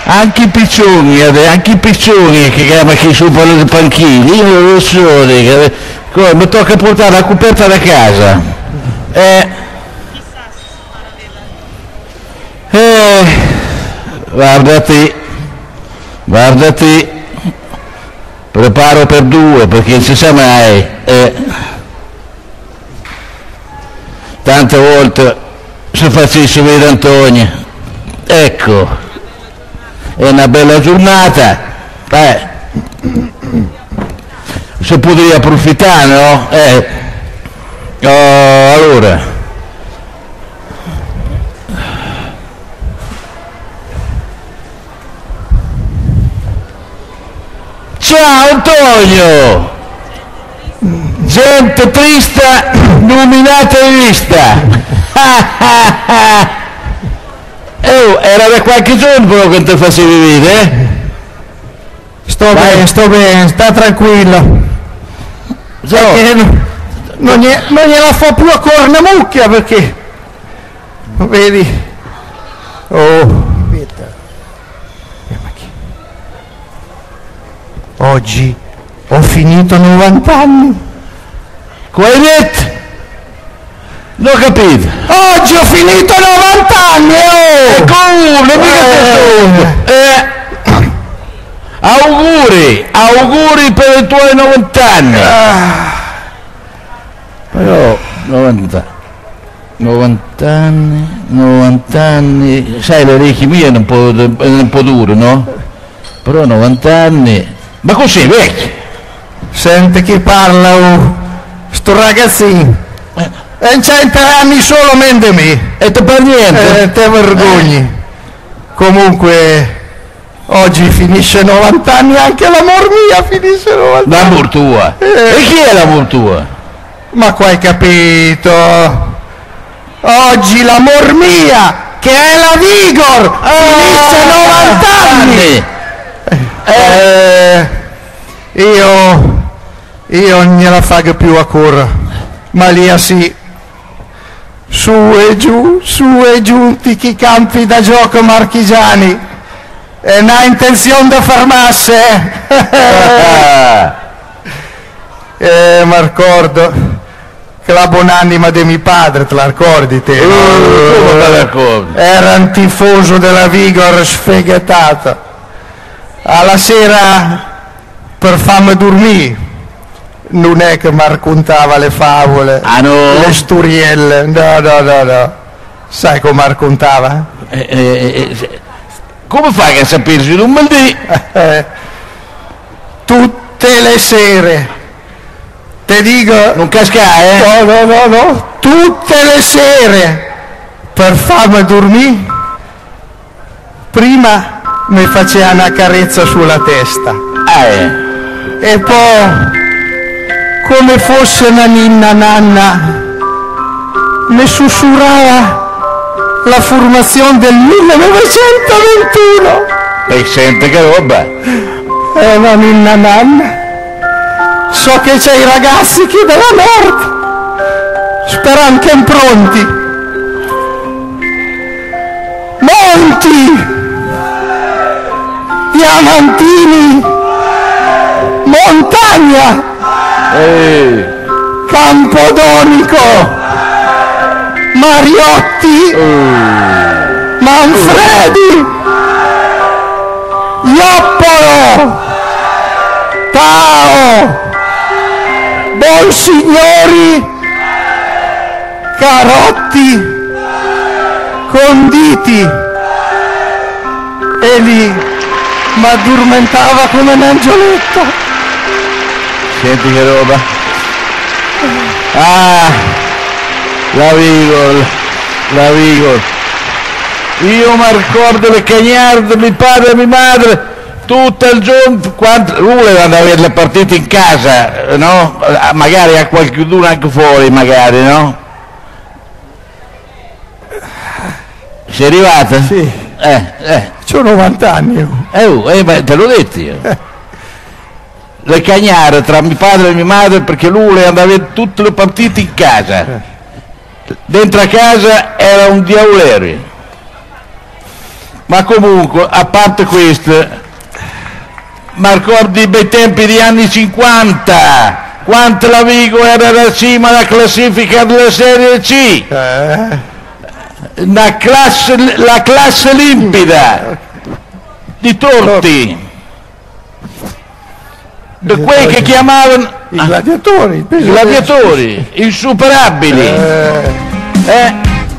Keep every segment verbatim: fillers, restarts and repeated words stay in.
Anche i piccioni, anche i piccioni che chiama chi su per le panchine, io non lo so, dica, come, mi tocca portare la coperta da casa. Eh, eh, guardati, guardati, preparo per due perché non si sa mai. Eh. Tante volte se facessi vedere Antonio, ecco, è una bella giornata, eh, se potevi approfittare, no? Eh, oh, allora, ciao Antonio! Gente triste, nominata e vista. Oh, era da qualche giorno però che te facevi vedere, eh? Sto Vai. bene, sto bene, sta tranquillo. So. Non, non, glie, non gliela fa più a cornamucchia perché, vedi? Oh. Oggi ho finito novanta anni. Come hai detto? Non ho capito. Oggi ho finito novanta anni, oh! E come? Mica eh. eh. Auguri, auguri per i tuoi novanta anni. Ah. Però novanta, novanta anni, novanta anni, sai le orecchie mie è un po', un po' dure, no? Però novanta anni, ma così vecchio. Sente chi parla, oh. Sto ragazzino. Eh. E cento anni solo mende me. E te per niente? Eh, te vergogni. Eh. Comunque, oggi finisce novanta anni, anche l'amor mia finisce novanta anni. L'amor tua? Eh. E chi è l'amor tua? Ma qua hai capito? Oggi l'amor mia, che è la Vigor, oh, finisce novanta anni. Eh, io, io non gliela fago più a corra, ma lì sì. Su e giù, su e giù, tutti i campi da gioco marchigiani, e non ha intenzione di fermarsi. Eh, mi ricordo che la buonanima di mio padre, te la ricordi te? Uh, come te la ricordi? Era un tifoso della Vigor sfegatato. Alla sera, per farmi dormire, non è che mi raccontava le favole, ah, no? le storielle, no, no, no, no. Sai come raccontava? Eh, eh, eh, come fai a sapersi? Non me lo dici? Eh, tutte le sere, te dico... Non casca, eh? No, no, no, no, tutte le sere, per farmi dormire, prima mi faceva una carezza sulla testa, ah, eh. e poi... come fosse una ninna nanna, mi sussurrava la formazione del millenovecentoventuno. E sente che roba! È una ninna nanna. So che c'è i ragazzi che della morte, sperano che impronti. Monti, diamantini, montagna, Ehi. Campodonico, Mariotti, uh. Manfredi, uh. Ioppolo, Tao, Bonsignori, Carotti, Conditi, e lì mi addormentava come un angioletto. Senti che roba. Ah, la Vigor, la Vigor. Io mi ricordo le cagnarde, mio padre e mia madre, tutto il giorno, quando lui voleva andare a vedere le partite in casa, no? Magari a qualcuno anche fuori, magari, no? Sei arrivata? Sì. Eh, eh. C'ho novanta anni. Eh, uh, eh, ma te l'ho detto io. Eh. Le cagnare tra mio padre e mia madre, perché lui voleva andare a vedere tutte le partite in casa. Dentro a casa era un diavolerio. Ma comunque, a parte questo, mi ricordi i bei tempi degli anni cinquanta, quanto la Vigo era alla cima alla classifica della Serie C, Eh, la classe, la classe limpida di tutti, di quei che chiamavano I gladiatori. i gladiatori, insuperabili, Eh, eh,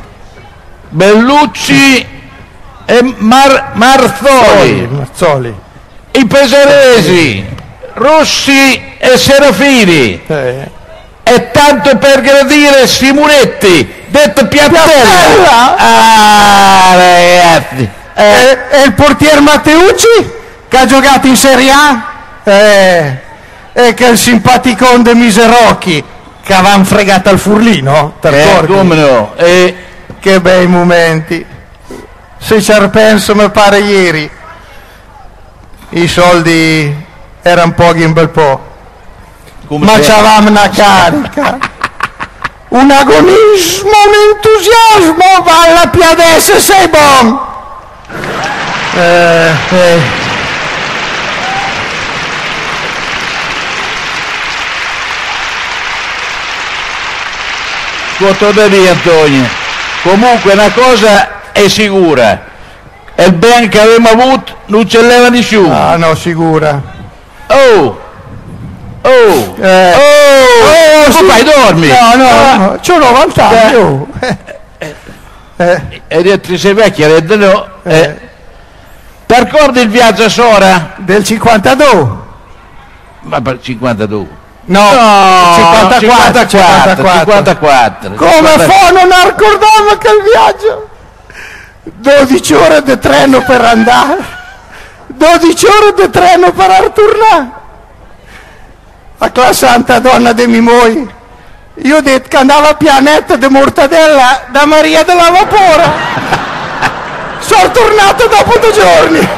Bellucci e Mar- Marzoli, Mazzoli. i Pesaresi, Rossi e Serafini, Eh. e tanto per gradire Simonetti, detto Piattella. Piattella? Ah, ragazzi, eh, E, e il portier Matteucci, che ha giocato in Serie A? Eh, e che il simpaticone de Miserocchi, che avevano fregato al Furlino, ti eh, ricordi? come no, eh, Che bei momenti. Se ci ripenso mi pare ieri. I soldi erano pochi un bel po'. come Ma se- c'avevamo una carica, un agonismo, un entusiasmo, valla più adesso sei buon. Eh, eh. Quanto da lì, Antonio. Comunque una cosa è sicura, il ben che abbiamo avuto non ce l'aveva nessuno. Ah no, sicura. Oh! Oh! Eh. Oh! Oh, Come fai, dormi? No, no, Ah, no, c'ho novanta anni. oh. Eh, eh, E detto sei vecchia, ha detto no. eh, Eh. Ti ricordi il viaggio a Sora? del cinquantadue? Ma per cinquantadue. No, cinquantaquattro, cinquantaquattro. cinquantaquattro. Come fa non ricordavo che il viaggio? dodici ore di treno per andare, dodici ore di treno per ritornare. A quella santa donna di mia moglie, io ho detto che andava a pianetta di mortadella da Maria della Vapora. Sono tornato dopo due giorni.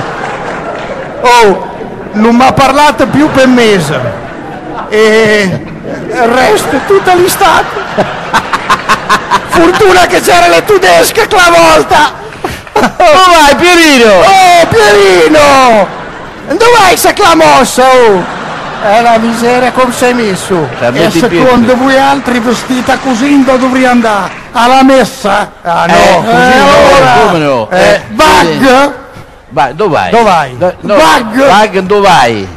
Oh, non mi ha parlato più per mese. E il resto tutta l'estate. Fortuna che c'era le tedesche quella volta. Dove vai, Pierino? Oh Pierino, dov'è se la mossa? Oh? È la miseria come sei messo. La E metti in secondo piedi. voi altri vestita così dove dovrei andare? Alla messa? Ah no, Eh, così eh, no. allora, come no? Eh, Eh, Bag? Vai, dove vai? Dove vai? Do- no, Bag? Bag, dove vai?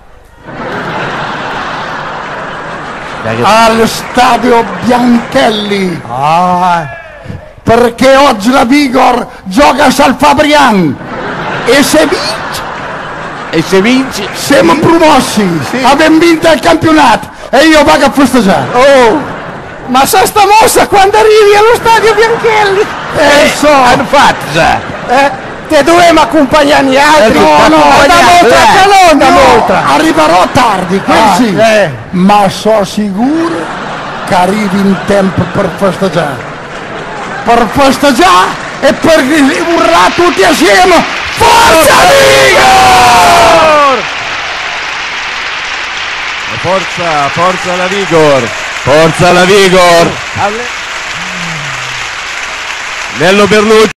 Dai, che- Al stadio Bianchelli, Ah, perché oggi la Vigor gioca a San Fabrian e se vince E se vinci? siamo promossi, abbiamo vinto il campionato e io vado a festeggiare. oh, ma sa sta mossa quando arrivi allo stadio Bianchelli? Eh, so, Hanno fatto già. Eh, te dovremmo accompagnare gli altri. Eh, no, no, da molta eh. calon, da no, molta. arriverò tardi, quel Ah, sì, eh. ma so sicuro che arrivi in tempo per festeggiare. Per festeggiare e per urlare tutti assieme. Forza Vigor! Forza, forza la Vigor, forza la Vigor. Nello Berlucci.